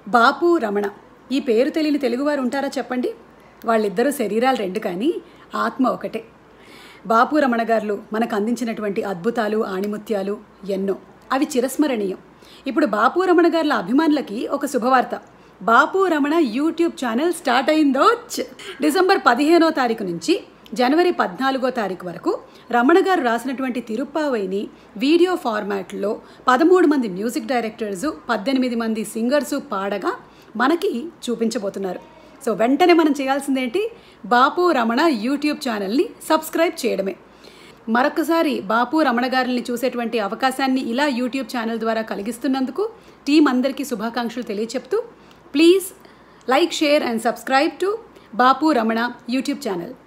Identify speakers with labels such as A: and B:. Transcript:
A: బాపు రమణ ఈ పేరు తెలియని తెలుగువారు ఉంటారా చెప్పండి. వాళ్ళిద్దరూ శరీరాలు రెండు కానీ ఆత్మ ఒకటే. బాపు రమణ గారు మనకు అందించినటువంటి అద్భుతాలు ఆణిముత్యాలు ఎన్నో, అవి చిరస్మరణీయం. ఇప్పుడు బాపు రమణ గారుల అభిమానులకి ఒక శుభవార్త. Bapu Ramana YouTube channel start అయిందో. డిసెంబర్ 15వ తారీఖు నుంచి జనవరి 14వ తారీఖు వరకు రమణ గారు రాసినటువంటి తిరుప్పావైని వీడియో ఫార్మాట్లో 13 మంది మ్యూజిక్ డైరెక్టర్సు 18 మంది సింగర్సు పాడగా మనకి చూపించబోతున్నారు. సో వెంటనే మనం చేయాల్సిందేంటి, బాపు రమణ యూట్యూబ్ ఛానల్ని సబ్స్క్రైబ్ చేయడమే. మరొకసారి బాపు రమణ గారిని చూసేటువంటి అవకాశాన్ని ఇలా యూట్యూబ్ ఛానల్ ద్వారా కలిగిస్తున్నందుకు టీం అందరికీ శుభాకాంక్షలు తెలియచెప్తూ please like, share and subscribe to Bapu Ramana YouTube channel.